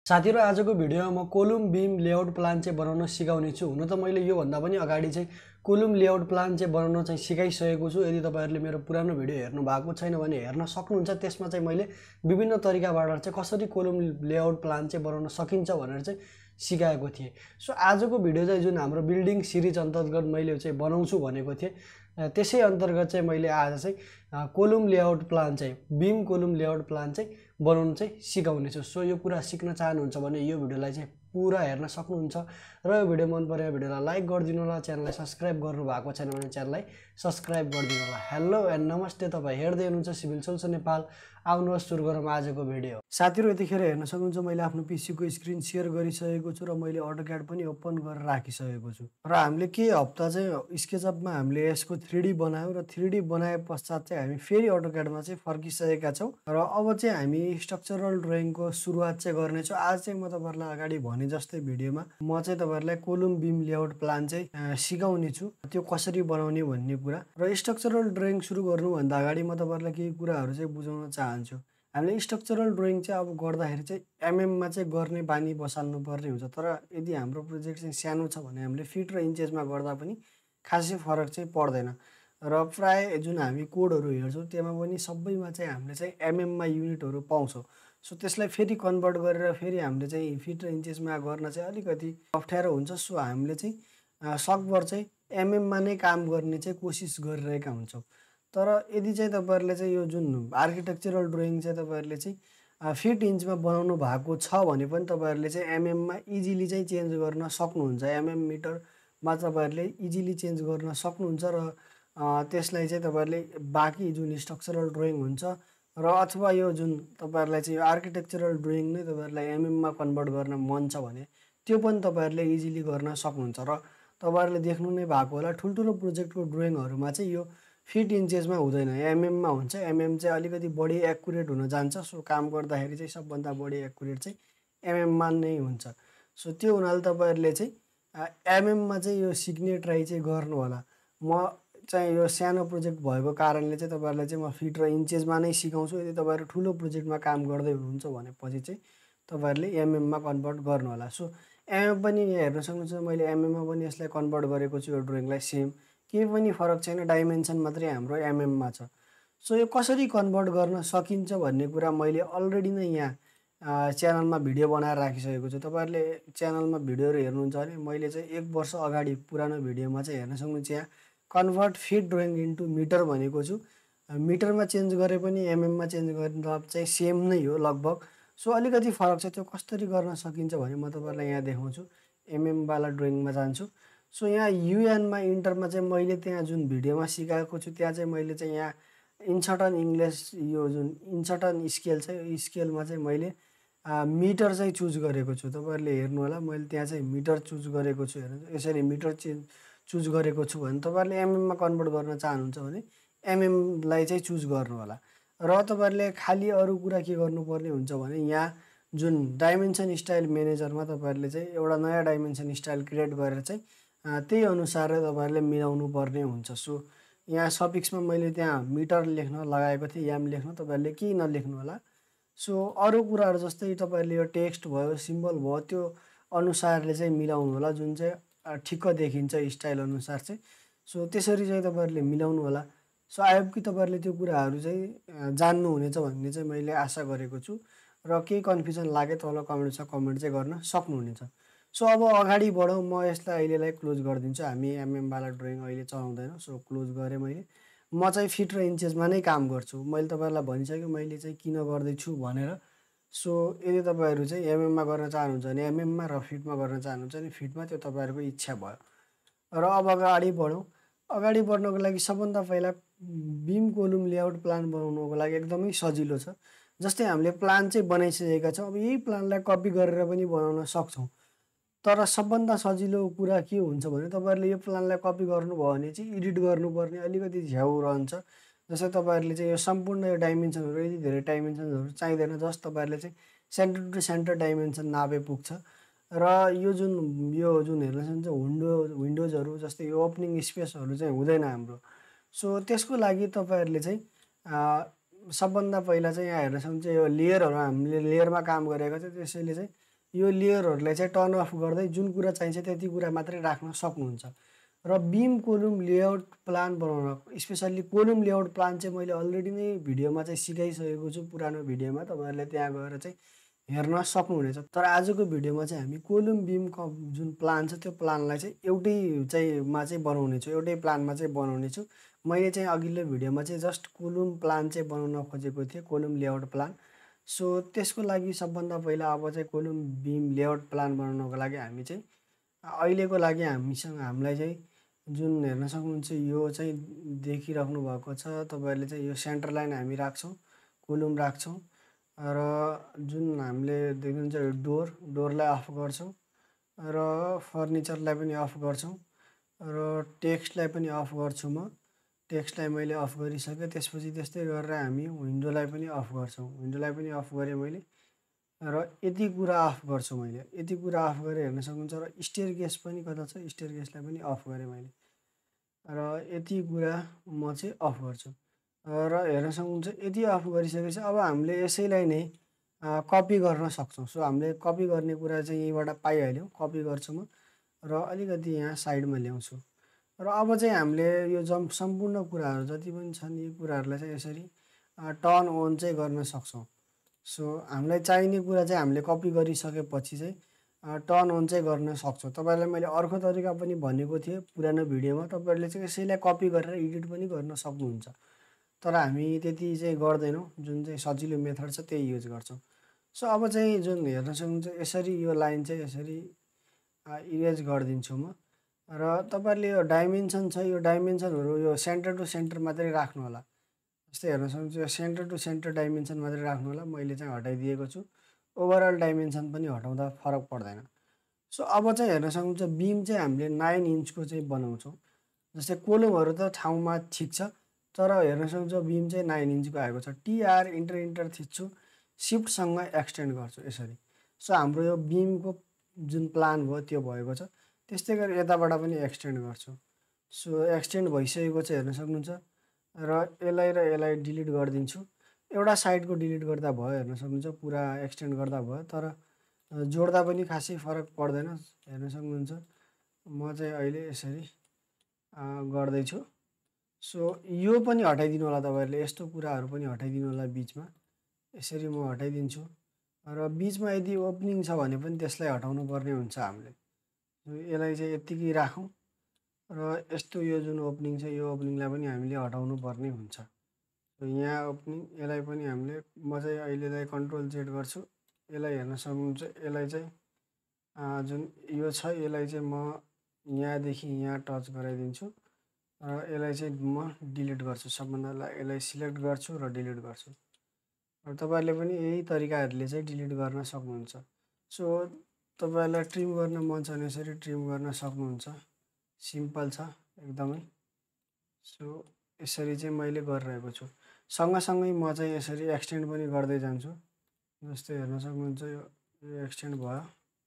साथीहरु आजको भिडियोमा म कोलुम बीम लेआउट प्लान चाहिँ बनाउन सिकाउने छु। हुन त मैले यो भन्दा पनि अगाडि चाहिँ कोलुम लेआउट प्लान चाहिँ बनाउन चाहिँ सिकाइसकेको छु। यदि तपाईहरुले मेरो पुरानो भिडियो हेर्नु भएको छैन भने हेर्न सक्नुहुन्छ। त्यसमा चाहिँ मैले विभिन्न तरिकाबाट चाहिँ कसरी कोलुम लेआउट प्लान चाहिँ बनाउन सकिन्छ भनेर चाहिँ सिकाएको थिएँ। सो आजको भिडियो चाहिँ जुन हाम्रो बिल्डिङ सिरिज अन्तर्गत मैले चाहिँ बनाउँछु भनेको थिएँ, त्यसै अन्तर्गत चाहिँ मैले आज चाहिँ कोलुम लेआउट प्लान चाहिँ बीम कोलुम लेआउट प्लान चाहिँ बनाउन चाहिँ सिकाउने छु। सो यो कुरा सिक्न चाहनुहुन्छ भने यो भिडियोलाई चाहिँ पुरा हेर्न सक्नुहुन्छ र यो भिडियो मन परेमा भिडियोलाई लाइक गरिदिनु होला, च्यानललाई सब्स्क्राइब गर्नु भएको छैन भने च्यानललाई सब्स्क्राइब गरिदिनु होला। हेलो एन्ड नमस्ते, तपाई हेर्दै हुनुहुन्छ सिभिल सोल्युसन नेपाल। आउनुहोस् सुरु गरौँ आजको भिडियो। साथीहरु यतिखेर हेर्न सक्नुहुन्छ मैले आफ्नो पीसी को स्क्रिन शेयर गरिसकेको छु र मैले अटोक्याड पनि ओपन गरेर राखिसकेको छु। र हामीले के हप्ता चाहिँ स्केचअपमा हामीले यसको 3D बनायौं र 3D बनाए पश्चात चाहिँ हामी फेरि अटोक्याडमा चाहिँ फर्किसकेका छौं र अब चाहिँ हामी स्ट्रक्चरल ड्राइङको सुरुवात चाहिँ गर्ने छौं। आज चाहिँ म तपाईहरुलाई अगाडि भने जस्तै भिडियोमा म चाहिँ तपाईहरुलाई कोलुम बीम लेआउट प्लान चाहिँ सिकाउने छु, त्यो कसरी बनाउने भन्ने कुरा। र स्ट्रक्चरल ड्राइङ सुरु गर्नु भन्दा अगाडि म तपाईहरुलाई केही कुराहरु चाहिँ बुझाउन चाहन्छु। हामीले स्ट्रक्चरल ड्राइङ चाहिँ अब गर्दाखेरि चाहिँ एमएम मा चाहिँ गर्ने बानी बसाल्नु पर्ने हुन्छ। तर यदि हाम्रो प्रोजेक्ट चाहिँ सानो छ भने हामीले फिट र इन्चेसमा गर्दा पनि खासै फरक चाहिँ पर्दैन। र प्राय जुन हामी कोडहरु हेर्छौं त्यसमा पनि सबैमा चाहिँ हामीले चाहिँ एमएम मा युनिटहरु पाउँछौं। सो त्यसलाई फेरि कन्भर्ट गरेर फेरि हामीले चाहिँ फिट र इन्चेसमा गर्न चाहिँ अलिकति अप्ठ्यारो हुन्छ। सो हामीले चाहिँ सकभर चाहिँ एमएम मा नै काम गर्ने चाहिँ कोसिस गरिरहेका हुन्छौं। तर यदि चाहिँ तपाईहरुले चाहिँ यो जुन आर्किटेक्चरल ड्राइङ चाहिँ तपाईहरुले चाहिँ फिट इन्चमा बनाउनु भएको छ भने पनि तपाईहरुले चाहिँ एमएम मा इजिली चाहिँ चेन्ज गर्न सक्नुहुन्छ। एमएम मिटरमा तपाईहरुले इजिली चेन्ज गर्न सक्नुहुन्छ र त्यसलाई चाहिँ तपाईहरुले बाकी जुन स्ट्रक्चरल ड्राइङ हुन्छ र अथवा यो जुन तपाईहरुलाई चाहिँ यो आर्किटेक्चरल ड्राइङ नै तपाईहरुलाई एमएम मा कन्भर्ट गर्न मन छ भने त्यो पनि तपाईहरुले इजिली गर्न सक्नुहुन्छ। र तपाईहरुले देख्नु नै भएको होला ठुलठुलो प्रोजेक्टको ड्राइङहरुमा चाहिँ यो फिट इन्चेसमा हुँदैन, एमएम मा हुन्छ। एमएम चाहिँ अलिकति बढी एक्युरेट हुन जान्छ। सो काम गर्दाखेरि चाहिँ सबभन्दा बढी एक्युरेट चाहिँ एमएम मा नै हुन्छ। सो त्यो हुनाले तपाईहरुले चाहिँ एमएम मा चाहिँ यो सिक्ने ट्राई चाहिँ गर्नु होला। म चाहिँ यो सानो प्रोजेक्ट भएको कारणले चाहिँ तपाईहरुलाई चाहिँ म फिट र इन्चेसमा नै सिकाउँछु। यदि तपाईहरु ठुलो प्रोजेक्टमा काम गर्दै हुनुहुन्छ भनेपछि चाहिँ तपाईहरुले एमएम मा कन्भर्ट गर्नु होला। सो एमएम पनि हेर्न सक्नुहुन्छ मैले एमएम मा पनि यसलाई कन्भर्ट गरेको छु। यो ड्राइङलाई सेम केही पनि फरक छैन, डाइमेन्सन मात्रै हाम्रो एमएम मा छ। सो यो कसरी कन्भर्ट गर्न सकिन्छ भन्ने कुरा मैले अलरेडी नै यहाँ च्यानलमा भिडियो बनाएर राखिसकेको छु। तपाईहरुले च्यानलमा भिडियोहरु हेर्नुहुन्छ भने मैले चाहिँ 1 वर्ष अगाडि पुरानो भिडियोमा चाहिँ हेर्न सक्नुहुन्छ। यहाँ convert feet drawing into meter भनेको छु। मिटरमा चेन्ज गरे पनि एमएम मा चेन्ज गर्दा चाहिँ सेम नै हो लगभग। सो अलिकति फरक छ। त्यो कसरी गर्न सकिन्छ भने म तपाईहरुलाई यहाँ देखाउँछु। एमएम वाला ड्राइङमा जान्छु। सो यहाँ युएन मा इन्टरमा चाहिँ मैले त्यहाँ जुन भिडियोमा सिकाएको छु त्यहाँ चाहिँ मैले चाहिँ यहाँ इन्सर्ट अन इंग्लिश यो जुन इन्सर्ट अन स्केल छ यो स्केलमा चाहिँ मैले मिटर चाहिँ चुज गरेको छु। तपाईहरुले हेर्नु होला मैले त्यहाँ चाहिँ मिटर चुज गरेको छु। हेर्नु यसरी मिटर चुज गरेको छु भने तपाईहरुले एमएम मा कन्भर्ट गर्न चाहनुहुन्छ भने एमएम लाई चाहिँ चुज गर्नु होला। र तपाईहरुले खाली अरु कुरा के गर्नुपर्ने हुन्छ भने यहाँ जुन डाइमेन्सन स्टाइल म्यानेजरमा तपाईहरुले चाहिँ एउटा नयाँ डाइमेन्सन स्टाइल क्रिएट गरेर चाहिँ त्यही अनुसार तपाईहरुले मिलाउनु पर्ने हुन्छ। सो यहाँ सफिक्समा मैले त्यहाँ मिटर लेख्न लगाएको थिएँ, याम लेख्न तपाईहरुले केही नलेख्नु होला। सो अरु कुराहरु जस्तै तपाईहरुले यो टेक्स्ट भयो, सिम्बल भयो त्यो अनुसारले चाहिँ मिलाउनु होला जुन चाहिँ ठिक्क देखिन्छ स्टाइल अनुसार चाहिँ। सो त्यसरी चाहिँ तपाईहरुले मिलाउनु होला। सो आई होप कि तपाईहरुले त्यो कुराहरु चाहिँ जान्नु हुनेछ भन्ने चाहिँ मैले आशा गरेको छु। र केही कन्फ्युजन लागे तल कमेन्टमा कमेन्ट चाहिँ गर्न सक्नुहुनेछ। सो अब अगाडि बढौं। म यसलाई अहिलेलाई क्लोज गरिदिन्छु। हामी एमएम वाला ड्राइङ अहिले चलाउँदैनौं। सो क्लोज गरे मैले। म चाहिँ फिट र इन्चेसमा नै काम गर्छु। मैले तपाईहरुलाई भनिसके मैले चाहिँ किन गर्दै छु भनेर। सो यदि तपाईहरु चाहिँ एमएम मा गर्न चाहनुहुन्छ भने एमएम मा र फिटमा गर्न चाहनुहुन्छ भने फिटमा, त्यो तपाईहरुको इच्छा भयो। र अब अगाडि बढौं। अगाडि बढ्नको लागि सबभन्दा पहिला बीम कोलुम लेआउट प्लान बनाउनको लागि एकदमै सजिलो छ। जस्तै हामीले प्लान चाहिँ बनाइसकेका छौं। अब यही प्लानलाई कपी गरेर पनि बनाउन सक्छौं। तर सबभन्दा सजिलो कुरा के हुन्छ भने तपाईहरुले यो प्लानलाई कपी गर्नुभयो भने चाहिँ एडिट गर्नुपर्ने अलिकति झ्याउ रहन्छ। जस्तै तपाईहरुले चाहिँ यो सम्पूर्ण यो डाइमेन्सनहरु यदि धेरै डाइमेन्सनहरु चाहिदैन। जस्ट तपाईहरुले चाहिँ सेन्टर टु सेन्टर डाइमेन्सन नापे पुग्छ। र यो जुन हेर्न सक्नुहुन्छ विन्डोजहरु जस्तै यो ओपनिङ स्पेसहरु चाहिँ हुँदैन हाम्रो। सो त्यसको लागि तपाईहरुले चाहिँ सबभन्दा पहिला चाहिँ यहाँ हेर्न सक्नुहुन्छ यो लेयरहरु हामीले लेयरमा काम गरेको छ। त्यसैले चाहिँ यो लेयरहरूलाई चाहिँ टर्न अफ गर्दै जुन कुरा चाहिन्छ त्यति कुरा मात्रै राख्न सक्नुहुन्छ। र बिम कोलुम लेआउट प्लान बनाउन स्पेसल्ली कोलुम लेआउट प्लान चाहिँ मैले अलरेडी नै भिडियोमा चाहिँ सिकाइसकेको छु, पुरानो भिडियोमा तपाईँहरूले त्यहाँ गएर चाहिँ हेर्न सक्नुहुनेछ। तर आजको भिडियोमा चाहिँ हामी कोलुम बिमको जुन प्लान छ त्यो प्लानलाई चाहिँ एउटै चाहिँ बनाउनेछु, एउटै प्लानमा चाहिँ बनाउनेछु। मैले चाहिँ अघिल्लो भिडियोमा चाहिँ जस्ट कोलुम प्लान चाहिँ बनाउन खोजेको थिएँ, कोलुम लेआउट प्लान। सो त्यसको लागि सबभन्दा पहिला अब चाहिँ कोलुम बिम लेआउट प्लान बनाउनको लागि हामी चाहिँ अहिलेको लागि हामीलाई चाहिँ जुन हेर्न सक्नुहुन्छ यो चाहिँ देखिराख्नु भएको छ तपाईँहरूले चाहिँ यो सेन्टर लाइन हामी राख्छौँ, कोलुम राख्छौँ र जुन हामीले देख्नुहुन्छ यो डोरलाई अफ गर्छौँ र फर्निचरलाई पनि अफ गर्छौँ र टेक्स्टलाई पनि अफ गर्छु म। टेक्स्टलाई मैले अफ गरिसकेँ। त्यसपछि त्यस्तै गरेर हामी विन्डोलाई पनि अफ गर्छौँ, विन्डोलाई पनि अफ गरेँ मैले र यति कुरा अफ गर्छु मैले, यति कुरा अफ गरेँ हेर्न सक्नुहुन्छ। र स्टेयरकेस पनि कता छ, स्टेयरकेसलाई पनि अफ गरेँ मैले र यति कुरा म चाहिँ अफ गर्छु र हेर्न सक्नुहुन्छ। यति अफ गरिसकेपछि अब हामीले यसैलाई नै कपी गर्न सक्छौँ। सो हामीले कपी गर्ने कुरा चाहिँ यहीँबाट पाइहाल्यौँ, कपी गर्छु म र अलिकति यहाँ साइडमा ल्याउँछु। र अब चाहिँ हामीले यो सम्पूर्ण कुराहरू जति पनि छन् यी कुराहरूलाई चाहिँ यसरी टर्न अन चाहिँ गर्न सक्छौँ। सो हामीलाई चाहिने कुरा चाहिँ हामीले कपी गरिसकेपछि चाहिँ टर्न अन चाहिँ गर्न सक्छौँ। तपाईँलाई मैले अर्को तरिका पनि भनेको थिएँ पुरानो भिडियोमा, तपाईँहरूले चाहिँ यसैलाई कपी गरेर एडिट पनि गर्न सक्नुहुन्छ। तर हामी त्यति चाहिँ गर्दैनौँ, जुन चाहिँ सजिलो मेथड छ त्यही युज गर्छौँ। सो अब चाहिँ जुन हेर्न सक्नुहुन्छ यसरी यो लाइन चाहिँ यसरी इरेज गरिदिन्छु म। र तपाईँहरूले यो डाइमेन्सन छ, यो डाइमेन्सनहरू यो सेन्टर टु सेन्टर मात्रै राख्नु होला। जस्तै हेर्न सक्नुहुन्छ यो सेन्टर टु सेन्टर डाइमेन्सन मात्रै राख्नु होला, मैले चाहिँ हटाइदिएको छु। ओभरअल डाइमेन्सन पनि हटाउँदा फरक पर्दैन। सो अब चाहिँ हेर्न सक्नुहुन्छ बिम चाहिँ हामीले 9 इन्चको चाहिँ बनाउँछौँ। जस्तै कोलुमहरू त ठाउँमा ठिक छ, तर हेर्न सक्नुहुन्छ बिम चाहिँ 9 इन्चको आएको छ। टिआर इन्टर थिच्छु, सिफ्टसँग एक्सटेन्ड गर्छु यसरी। सो हाम्रो यो बिमको जुन प्लान भयो त्यो भएको छ। त्यस्तै गरी यताबाट पनि एक्सटेन्ड गर्छु। सो एक्सटेन्ड भइसकेको चाहिँ हेर्न सक्नुहुन्छ र यसलाई डिलिट गरिदिन्छु। एउटा साइडको डिलिट गर्दा भयो, हेर्न सक्नुहुन्छ पुरा एक्सटेन्ड गर्दा भयो, तर जोड्दा पनि खासै फरक पर्दैन। हेर्न सक्नुहुन्छ म चाहिँ अहिले यसरी गर्दैछु। सो यो पनि हटाइदिनु होला तपाईँहरूले, यस्तो कुराहरू पनि हटाइदिनु होला बिचमा। यसरी म हटाइदिन्छु र बिचमा यदि ओपनिङ छ भने पनि त्यसलाई हटाउनु पर्ने हुन्छ हामीले। यसलाई चाहिँ यत्तिकै राखौँ र यस्तो यो जुन ओपनिङ छ यो ओपनिङलाई पनि हामीले हटाउनु पर्ने हुन्छ। यहाँ ओपनिङ यसलाई पनि हामीले म चाहिँ अहिलेलाई कन्ट्रोल जेड गर्छु। यसलाई हेर्न सक्नुहुन्छ, यसलाई चाहिँ जुन यो छ यसलाई चाहिँ म यहाँदेखि यहाँ टच गराइदिन्छु र यसलाई चाहिँ म डिलिट गर्छु। सबभन्दा यसलाई सिलेक्ट गर्छु र डिलिट गर्छु। र तपाईँहरूले पनि यही तरिकाहरूले चाहिँ डिलिट गर्न सक्नुहुन्छ। सो तपाईँहरूलाई ट्रिम गर्न मन छ भने यसरी ट्रिम गर्न सक्नुहुन्छ, सिम्पल छ एकदमै। सो यसरी चाहिँ मैले गरिरहेको छु। सँगसँगै म चाहिँ यसरी एक्सटेन्ड पनि गर्दै जान्छु। जस्तै हेर्न सक्नुहुन्छ यो एक्सटेन्ड भयो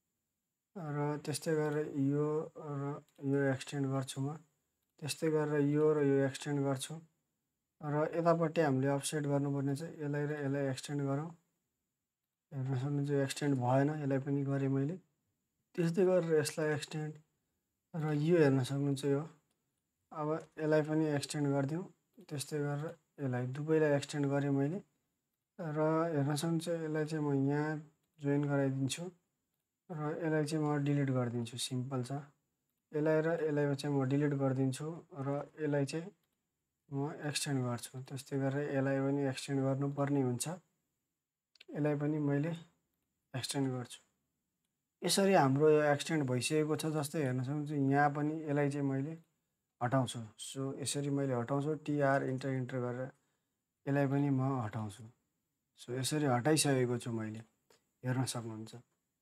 र त्यस्तै गरेर यो र यो एक्सटेन्ड गर्छु म। त्यस्तै गरेर यो र यो एक्सटेन्ड गर्छु र यतापट्टि हामीले अफसेट गर्नुपर्ने चाहिँ यसलाई एक्सटेन्ड गरौँ। हेर्न सक्नुहुन्छ यो एक्सटेन्ड भएन, यसलाई पनि गरेँ मैले। त्यस्तै गरेर यसलाई एक्सटेन्ड र यो हेर्न सक्नुहुन्छ यो अब यसलाई पनि एक्सटेन्ड गरिदिउँ। त्यस्तै गरेर यसलाई दुवैलाई एक्सटेन्ड गरेँ मैले र हेर्न सक्नुहुन्छ यसलाई चाहिँ म यहाँ जोइन गराइदिन्छु र यसलाई चाहिँ म डिलिट गरिदिन्छु। सिम्पल छ। यसलाई चाहिँ म डिलिट गरिदिन्छु र यसलाई चाहिँ म एक्सटेन्ड गर्छु। त्यस्तै गरेर यसलाई पनि एक्सटेन्ड गर्नुपर्ने हुन्छ, यसलाई पनि मैले एक्सटेन्ड गर्छु। यसरी हाम्रो यो एक्सटेन्ड भइसकेको छ। जस्तै हेर्न सक्नुहुन्छ यहाँ पनि यसलाई चाहिँ मैले हटाउँछु। सो यसरी मैले हटाउँछु, टिआर इन्टर गरेर यसलाई पनि म हटाउँछु। सो यसरी हटाइसकेको छु मैले, हेर्न सक्नुहुन्छ।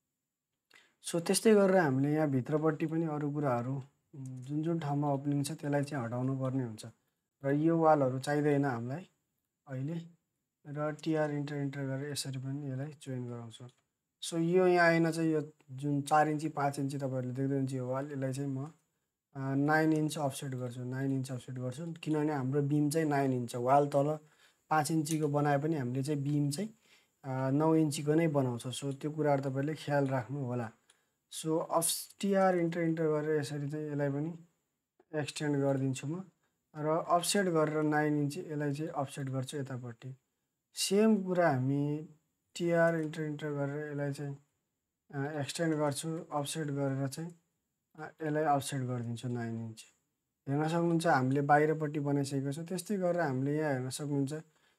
सो त्यस्तै गरेर हामीले यहाँ भित्रपट्टि पनि अरू कुराहरू जुन ठाउँमा ओपनिङ छ त्यसलाई चाहिँ हटाउनु पर्ने हुन्छ र यो वालहरू चाहिँदैन हामीलाई अहिले। र टिआर इन्टर गरेर यसरी पनि यसलाई जोइन गराउँछु। सो यो यहाँ आएन चाहिँ यो जुन 4 इन्ची 5 इन्ची तपाईँहरूले देख्दै हुनुहुन्छ यो वाल, यसलाई चाहिँ म 9 इन्च अफसेट गर्छु। 9 इन्च अफसेट गर्छु किनभने हाम्रो बिम चाहिँ 9 इन्च छ। वाल तल 5 इन्चीको बनाए पनि हामीले चाहिँ बिम चाहिँ 9 इन्चीको नै बनाउँछ। सो त्यो कुराहरू तपाईँले ख्याल राख्नु होला। सो टिआर इन्टर इन्टर गरेर यसरी चाहिँ यसलाई पनि एक्सटेन्ड गरिदिन्छु म र अफसेट गरेर 9 इन्ची यसलाई चाहिँ अफसेट गर्छु यतापट्टि। सेम कुरा हामी टिआर इन्टर इन्टर गरेर यसलाई चाहिँ एक्सटेन्ड गर्छु अफसेट गरेर चाहिँ यसलाई अफसेट गरिदिन्छु 9 इन्च। हेर्न सक्नुहुन्छ हामीले बाहिरपट्टि बनाइसकेको छौँ। त्यस्तै गरेर हामीले यहाँ हेर्न सक्नुहुन्छ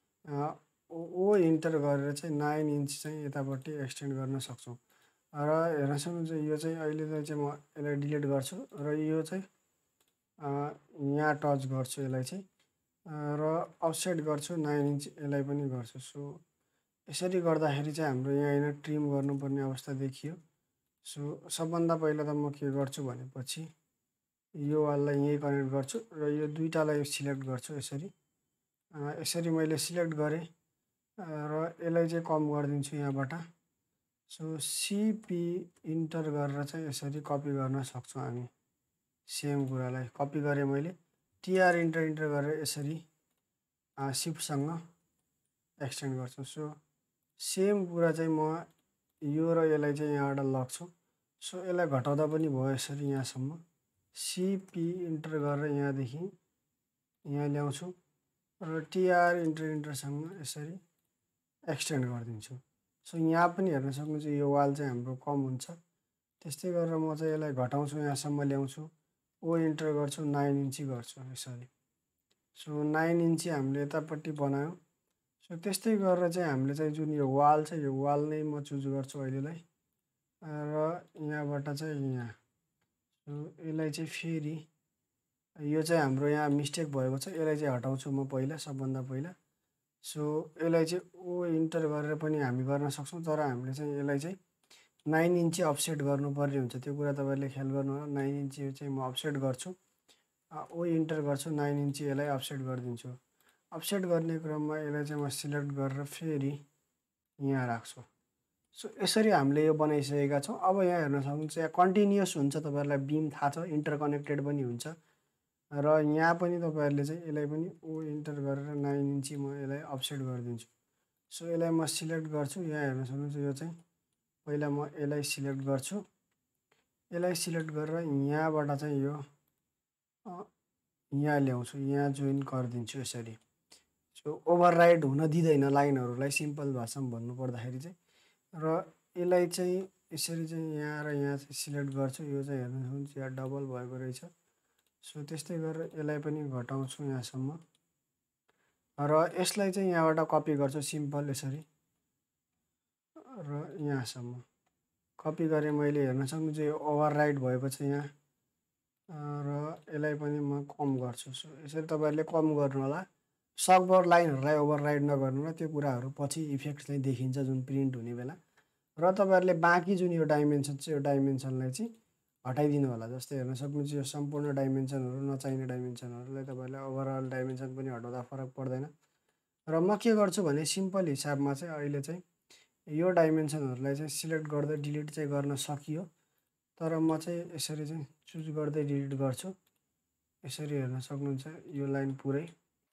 ओ इन्टर गरेर चाहिँ 9 इन्च चाहिँ यतापट्टि एक्सटेन्ड गर्न सक्छौँ। र हेर्न सक्नुहुन्छ यो चाहिँ अहिले चाहिँ म यसलाई डिलिट गर्छु र यो चाहिँ यहाँ टच गर्छु यसलाई चाहिँ र अफसेट गर्छु 9 इन्च यसलाई पनि गर्छु। सो यसरी गर्दाखेरि चाहिँ हाम्रो यहाँ ट्रिम गर्नुपर्ने अवस्था देखियो। सो सबभन्दा पहिला त म के गर्छु भनेपछि यो वाललाई यहीँ कनेक्ट गर्छु र यो दुईटालाई सिलेक्ट गर्छु यसरी। यसरी मैले सिलेक्ट गरेँ र यसलाई चाहिँ कम गरिदिन्छु यहाँबाट। सो सिपी इन्टर गरेर चाहिँ यसरी कपी गर्न सक्छौँ हामी। सेम कुरालाई कपी गरेँ मैले, टिआर इन्टर इन्टर गरेर यसरी सिफ्टसँग एक्सटेन्ड गर्छु। सो सेम कुरा चाहिँ म यो र यसलाई चाहिँ यहाँबाट लग्छु। सो यसलाई घटाउँदा पनि भयो यसरी यहाँसम्म। सिपी इन्टर गरेर यहाँदेखि यहाँ ल्याउँछु र टिआर इन्टर इन्टरसँग यसरी एक्सटेन्ड गरिदिन्छु। सो यहाँ पनि हेर्न सक्नुहुन्छ यो वाल चाहिँ हाम्रो कम हुन्छ। त्यस्तै गरेर म चाहिँ यसलाई घटाउँछु यहाँसम्म ल्याउँछु, ओ इन्टर गर्छु 9 इन्ची गर्छु यसरी। सो 9 इन्ची हामीले यतापट्टि बनायौँ। सो त्यस्तै गरेर चाहिँ हामीले चाहिँ जुन यो वाल छ यो वाल नै म चुज गर्छु अहिलेलाई र यहाँबाट चाहिँ यहाँ। सो यसलाई चाहिँ फेरि यो चाहिँ हाम्रो यहाँ मिस्टेक भएको छ, यसलाई चाहिँ हटाउँछु म पहिला सबभन्दा पहिला। सो यसलाई चाहिँ ओ इन्टर गरेर पनि हामी गर्न सक्छौँ, तर हामीले चाहिँ यसलाई चाहिँ 9 इन्ची अफसेट गर्नुपर्ने हुन्छ। त्यो कुरा तपाईँहरूले ख्याल गर्नु होला। 9 इन्ची चाहिँ म अफसेट गर्छु, ओ इन्टर गर्छु 9 इन्ची यसलाई अफसेट गरिदिन्छु। अफसेट गर्ने क्रममा यसलाई चाहिँ म सिलेक्ट गरेर फेरि यहाँ राख्छु। सो यसरी हामीले यो बनाइसकेका छौँ। अब यहाँ हेर्न सक्नुहुन्छ यहाँ कन्टिन्युस हुन्छ, तपाईँहरूलाई बिम थाहा छ, इन्टरकनेक्टेड पनि हुन्छ। र यहाँ पनि तपाईँहरूले चाहिँ यसलाई पनि ओ इन्टर गरेर 9 इन्ची म यसलाई अफसेट गरिदिन्छु। सो यसलाई म सिलेक्ट गर्छु। यहाँ हेर्न सक्नुहुन्छ यो चाहिँ पहिला म यसलाई सिलेक्ट गर्छु, यसलाई सिलेक्ट गरेर यहाँबाट चाहिँ यो यहाँ ल्याउँछु, यहाँ जोइन गरिदिन्छु यसरी। सो ओभरराइड हुन दिँदैन लाइनहरूलाई, सिम्पल भाषामा भन्नुपर्दाखेरि चाहिँ। र यसलाई चाहिँ यसरी चाहिँ यहाँ र यहाँ चाहिँ सिलेक्ट गर्छु। यो चाहिँ हेर्न सक्नुहुन्छ यहाँ डबल भएको रहेछ। सो त्यस्तै गरेर यसलाई पनि घटाउँछु यहाँसम्म र यसलाई चाहिँ यहाँबाट कपी गर्छु सिम्पल यसरी र यहाँसम्म कपी गरेँ मैले। हेर्न सक्नुहुन्छ यो ओभरराइड भएको छ यहाँ र यसलाई पनि म कम गर्छु। सो यसरी तपाईँहरूले कम गर्नु होला। सकभर लाइनहरूलाई ओभरराइड नगर्नु र त्यो कुराहरू पछि इफेक्ट चाहिँ देखिन्छ जुन प्रिन्ट हुने बेला। र तपाईँहरूले बाँकी जुन यो डाइमेन्सन छ यो डाइमेन्सनलाई चाहिँ हटाइदिनु होला। जस्तै हेर्न सक्नुहुन्छ यो सम्पूर्ण डाइमेन्सनहरू नचाहिने डाइमेन्सनहरूलाई तपाईँहरूले ओभरअल डाइमेन्सन पनि हटाउँदा फरक पर्दैन। र म के गर्छु भने सिम्पल हिसाबमा चाहिँ अहिले चाहिँ यो डाइमेन्सनहरूलाई चाहिँ सिलेक्ट गर्दै डिलिट चाहिँ गर्न सकियो, तर म चाहिँ यसरी चाहिँ चुज गर्दै डिलिट गर्छु। यसरी हेर्न सक्नुहुन्छ यो लाइन पुरै।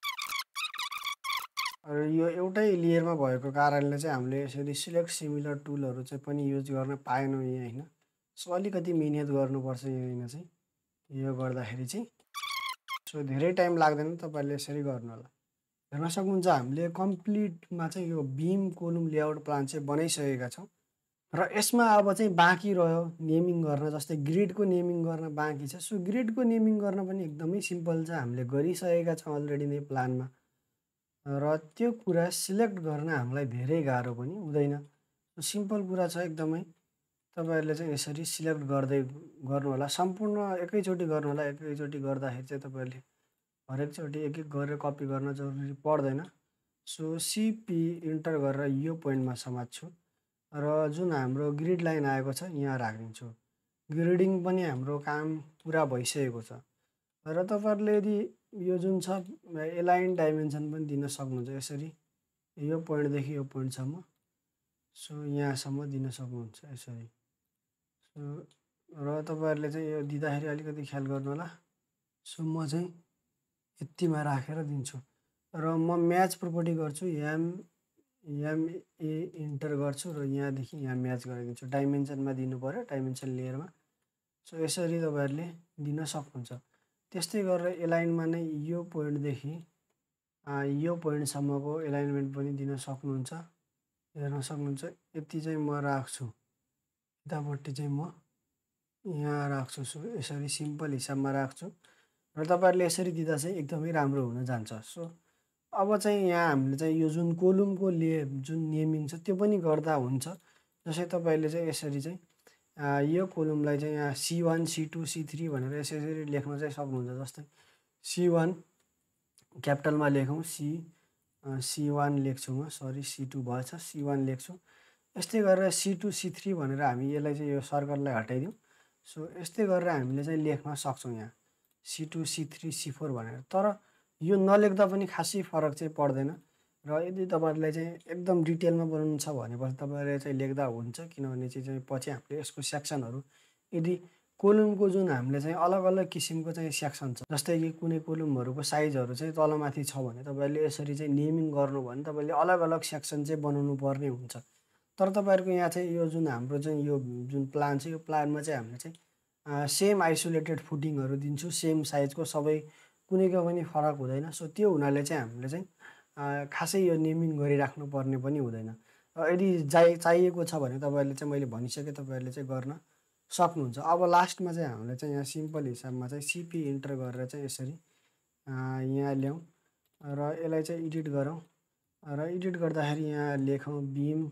र यो एउटै लेयरमा भएको कारणले चाहिँ हामीले यसरी सिलेक्ट सिमिलर टुलहरू चाहिँ पनि युज गर्न पाएनौँ यहाँ होइन। सो अलिकति मिहिनेत गर्नुपर्छ यहाँ चाहिँ यो गर्दाखेरि चाहिँ। सो धेरै टाइम लाग्दैन, तपाईँहरूले यसरी गर्नु होला। हेर्न सक्नुहुन्छ हामीले कम्प्लिटमा चाहिँ यो बिम कोलुम लेआउट प्लान चाहिँ बनाइसकेका छौँ र यसमा अब चाहिँ बाँकी रह्यो नेमिङ गर्न। जस्तै ग्रिडको नेमिङ गर्न बाँकी छ। सो ग्रिडको नेमिङ गर्न पनि एकदमै सिम्पल छ, हामीले गरिसकेका छौँ अलरेडी नै प्लानमा र त्यो कुरा सिलेक्ट गर्न हामीलाई धेरै गाह्रो पनि हुँदैन। सिम्पल कुरा छ एकदमै। तपाईँहरूले चाहिँ यसरी सिलेक्ट गर्दै गर्नु होला, सम्पूर्ण एकैचोटि गर्नु होला। एकैचोटि गर्दाखेरि चाहिँ तपाईँहरूले हरेकचोटि एक एक गरेर कपी गर्न जरुरी पर्दैन। सो सिपी इन्टर गरेर यो पोइन्टमा समात्छु र जुन हाम्रो ग्रिड लाइन आएको छ यहाँ राखिदिन्छु। ग्रिडिङ पनि हाम्रो काम पुरा भइसकेको छ र तपाईँहरूले यदि यो जुन छ एलाइन डाइमेन्सन पनि दिन सक्नुहुन्छ यसरी यो पोइन्टदेखि यो पोइन्टसम्म। सो यहाँसम्म दिन सक्नुहुन्छ यसरी। सो र तपाईँहरूले चाहिँ यो दिँदाखेरि अलिकति ख्याल गर्नु होला। सो म चाहिँ यतिमा राखेर दिन्छु र म म्याच प्रोपर्टी गर्छु MA इन्टर गर्छु र यहाँदेखि यहाँ म्याच गरिदिन्छु। डाइमेन्सनमा दिनु पऱ्यो, डाइमेन्सन लेयरमा। सो यसरी तपाईँहरूले दिन सक्नुहुन्छ। त्यस्तै गरेर एलाइनमा नै यो पोइन्टदेखि यो पोइन्टसम्मको एलाइनमेन्ट पनि दिन सक्नुहुन्छ। हेर्न सक्नुहुन्छ यति चाहिँ म राख्छु, यतापट्टि चाहिँ म यहाँ राख्छु। सो यसरी सिम्पल हिसाबमा राख्छु र तपाईँहरूले यसरी दिँदा चाहिँ एकदमै राम्रो हुन जान्छ। सो अब चाहिँ यहाँ हामीले चाहिँ यो जुन कोलुमको जुन नेमिङ छ त्यो पनि गर्दा हुन्छ। जस्तै तपाईँले चाहिँ यसरी चाहिँ यो कोलुमलाई चाहिँ यहाँ C1 C2 C3 भनेर यसरी लेख्न चाहिँ सक्नुहुन्छ। जस्तै C1 क्यापिटलमा लेखौँ, C1 लेख्छु म, सरी C2 भएछ, C1 लेख्छु। यस्तै गरेर C2 C3 भनेर हामी यसलाई चाहिँ यो सर्कललाई हटाइदिउँ। सो यस्तै गरेर हामीले चाहिँ लेख्न सक्छौँ यहाँ C2 C3 C4 भनेर। तर यो नलेख्दा पनि खासै फरक चाहिँ पर्दैन। र यदि तपाईँहरूलाई चाहिँ एकदम डिटेलमा बनाउनु छ भनेपछि तपाईँहरूले चाहिँ लेख्दा हुन्छ, किनभने चाहिँ पछि हामीले यसको सेक्सनहरू, यदि कोलुमको जुन हामीले चाहिँ अलग अलग किसिमको चाहिँ सेक्सन छ, जस्तै कि कुनै कोलुमहरूको साइजहरू चाहिँ तलमाथि छ भने तपाईँहरूले यसरी चाहिँ नेमिङ गर्नु भने तपाईँले अलग अलग सेक्सन चाहिँ बनाउनु पर्ने हुन्छ। तर तपाईँहरूको यहाँ चाहिँ यो जुन हाम्रो चाहिँ यो जुन प्लान छ, यो प्लानमा चाहिँ हामीले चाहिँ सेम आइसोलेटेड फुटिङहरू दिन्छु, सेम साइजको, सबै कुनैको पनि फरक हुँदैन। सो त्यो हुनाले चाहिँ हामीले चाहिँ खासै यो नेमिङ गरिराख्नु पर्ने पनि हुँदैन। यदि चाहिएको छ भने तपाईँहरूले चाहिँ मैले भनिसकेँ, तपाईँहरूले चाहिँ गर्न सक्नुहुन्छ। अब लास्टमा चाहिँ हामीले चाहिँ यहाँ सिम्पल हिसाबमा चाहिँ CP इन्टर गरेर चाहिँ यसरी यहाँ ल्याउँ र यसलाई चाहिँ एडिट गरौँ र एडिट गर्दाखेरि यहाँ लेखौँ बिम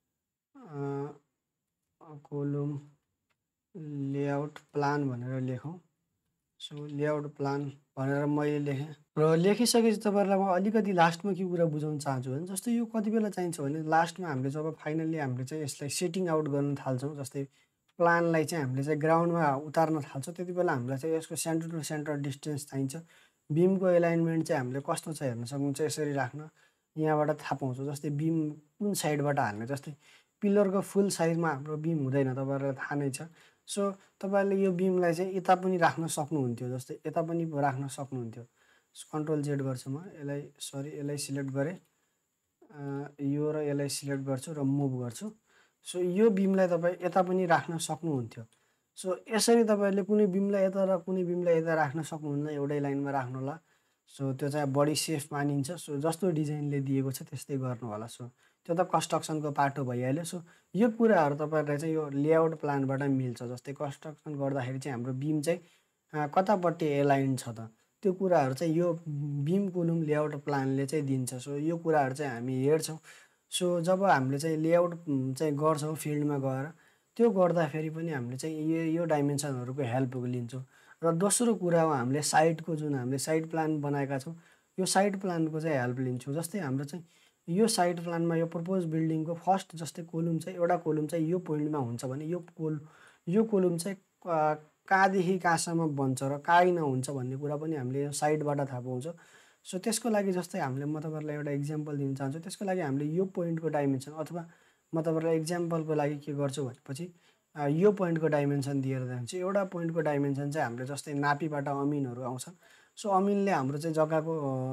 कोलुम लेआउट प्लान भनेर लेखौँ। सो लेआउट प्लान भनेर मैले लेखेँ र लेखिसकेपछि तपाईँहरूलाई म अलिकति लास्टमा के कुरा बुझाउन चाहन्छु भने, जस्तै यो कति बेला चाहिन्छ भने लास्टमा हामीले जब फाइनल्ली हामीले चाहिँ यसलाई सेटिङ आउट गर्न थाल्छौँ, जस्तै प्लानलाई चाहिँ हामीले चाहिँ ग्राउन्डमा उतार्न थाल्छौँ, त्यति बेला हामीलाई चाहिँ यसको सेन्टर टु सेन्टर डिस्टेन्स चाहिन्छ। बिमको एलाइनमेन्ट चाहिँ हामीले कस्तो छ हेर्न सक्नुहुन्छ, यसरी राख्न यहाँबाट थाहा पाउँछौँ। जस्तै बिम कुन साइडबाट हाल्ने, जस्तै पिलरको फुल साइजमा हाम्रो बिम हुँदैन, तपाईँहरूलाई थाहा नै छ। सो तपाईँहरूले यो बिमलाई चाहिँ यता पनि राख्न सक्नुहुन्थ्यो, जस्तै यता पनि राख्न सक्नुहुन्थ्यो। कन्ट्रोल जेड गर्छु म, यसलाई सिलेक्ट गरेँ, यो र यसलाई सिलेक्ट गर्छु र मुभ गर्छु। सो यो बिमलाई तपाईँ यता पनि राख्न सक्नुहुन्थ्यो। सो यसरी तपाईँहरूले कुनै बिमलाई यता र कुनै बिमलाई यता राख्न सक्नुहुन्न, एउटै लाइनमा राख्नु होला। सो त्यो चाहिँ बडी सेफ मानिन्छ। सो जस्तो डिजाइनले दिएको छ त्यस्तै गर्नु होला। सो त्यो त कन्स्ट्रक्सनको पार्ट हो, भइहाल्यो। सो यो कुराहरू तपाईँहरूलाई चाहिँ यो लेआउट प्लानबाट मिल्छ। जस्तै कन्स्ट्रक्सन गर्दाखेरि चाहिँ हाम्रो बिम चाहिँ कतापट्टि एलाइन छ त, त्यो कुराहरू चाहिँ यो बिम कोलुम लेआउट प्लानले चाहिँ दिन्छ। सो यो कुराहरू चाहिँ हामी हेर्छौँ। सो जब हामीले चाहिँ लेआउट चाहिँ गर्छौँ फिल्डमा गएर, त्यो गर्दाखेरि पनि हामीले चाहिँ यो डाइमेन्सनहरूको हेल्प लिन्छौँ। र दोस्रो कुरा हो हामीले साइडको जुन हामीले साइड प्लान बनाएका छौँ, यो साइड प्लानको चाहिँ हेल्प लिन्छौँ। जस्तै हाम्रो चाहिँ यो साइड प्लानमा यो प्रपोज बिल्डिङको फर्स्ट जस्तै कोलुम चाहिँ एउटा कोलुम चाहिँ यो पोइन्टमा हुन्छ भने यो कोलुम चाहिँ कहाँदेखि कहाँसम्म बन्छ र कहीँ हुन्छ भन्ने कुरा पनि हामीले यो साइडबाट थाहा पाउँछौँ। सो त्यसको लागि जस्तै हामीले, म तपाईँहरूलाई एउटा इक्जाम्पल दिन चाहन्छु। त्यसको लागि हामीले यो पोइन्टको डाइमेन्सन, अथवा म तपाईँहरूलाई इक्जाम्पलको लागि के गर्छु भनेपछि यो पोइन्टको डाइमेन्सन दिएर जान्छु। एउटा पोइन्टको डाइमेन्सन चाहिँ हामीले जस्तै नापीबाट अमिनहरू आउँछन्। सो अमिनले हाम्रो चाहिँ जग्गाको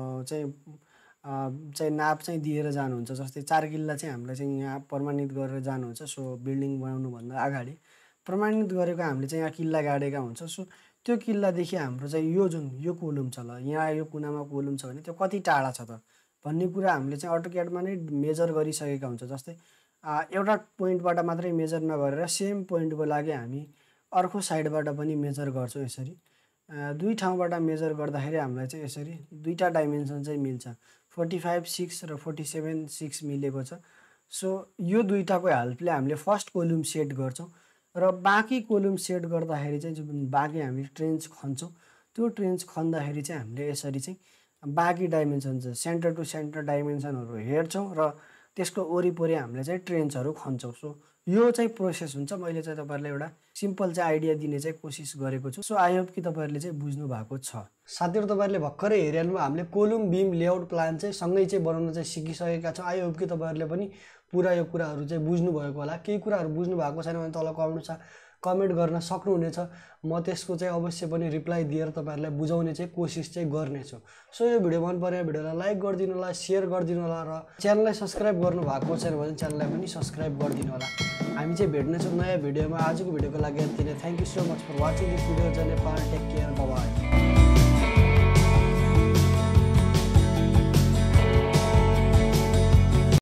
चाहिँ नाप चाहिँ दिएर जानुहुन्छ। जस्तै 4 किल्ला चाहिँ हामीलाई चाहिँ यहाँ प्रमाणित गरेर जानुहुन्छ। सो बिल्डिङ बनाउनुभन्दा अगाडि प्रमाणित गरेको हामीले चाहिँ यहाँ किल्ला गाडेका हुन्छ। सो त्यो किल्लादेखि हाम्रो चाहिँ यो जुन यो कोलुम छ, ल यहाँ यो कुनामा कोलुम छ भने त्यो कति टाढा छ त भन्ने कुरा हामीले चाहिँ अटोक्याडमा नै मेजर गरिसकेका हुन्छ। जस्तै एउटा पोइन्टबाट मात्रै मेजर नगरेर सेम पोइन्टको लागि हामी अर्को साइडबाट पनि मेजर गर्छौँ। यसरी दुई ठाउँबाट मेजर गर्दाखेरि हामीलाई चाहिँ यसरी दुईवटा डाइमेन्सन चाहिँ मिल्छ। 45.6 र 47.6 मिलेको छ। सो यो दुईटाको हेल्पले हामीले फर्स्ट कोलुम सेट गर्छौँ र बाँकी कोलुम सेट गर्दाखेरि चाहिँ जुन बाँकी हामी ट्रेन्च खन्छौँ, त्यो ट्रेन्च खन्दाखेरि चाहिँ हामीले यसरी चाहिँ बाँकी डाइमेन्सन चाहिँ सेन्टर टु सेन्टर डाइमेन्सनहरू हेर्छौँ र त्यसको वरिपरि हामीले चाहिँ ट्रेन्चहरू खन्छौँ। सो यो चाहिँ प्रोसेस हुन्छ। मैले चाहिँ तपाईँहरूलाई एउटा सिम्पल चाहिँ आइडिया दिने चाहिँ कोसिस गरेको छु। सो आई होप कि तपाईँहरूले चाहिँ बुझ्नु भएको छ। साथीहरू, तपाईँहरूले भर्खरै हेरिहाल्नु, हामीले कोलुम बिम लेआउट प्लान चाहिँ सँगै चाहिँ बनाउन चाहिँ सिकिसकेका छौँ। आई होप कि तपाईँहरूले पनि पुरा यो कुराहरू चाहिँ बुझ्नुभएको होला। केही कुराहरू बुझ्नु भएको छैन भने तल कमेन्ट गर्न सक्नुहुनेछ। म त्यसको चाहिँ अवश्य पनि रिप्लाई दिएर तपाईँहरूलाई बुझाउने चाहिँ कोसिस चाहिँ गर्नेछु। सो यो भिडियो मन पऱ्यो भिडियोलाई लाइक गरिदिनु होला, सेयर गरिदिनु होला र च्यानललाई सब्सक्राइब गर्नु भएको छैन भने च्यानललाई पनि सब्सक्राइब गरिदिनु होला। हामी चाहिँ भेट्नेछौँ नयाँ भिडियोमा। आजको भिडियोको लागि यति नै। Thank you so much for watching this video. जय Nepal, take care, bye by.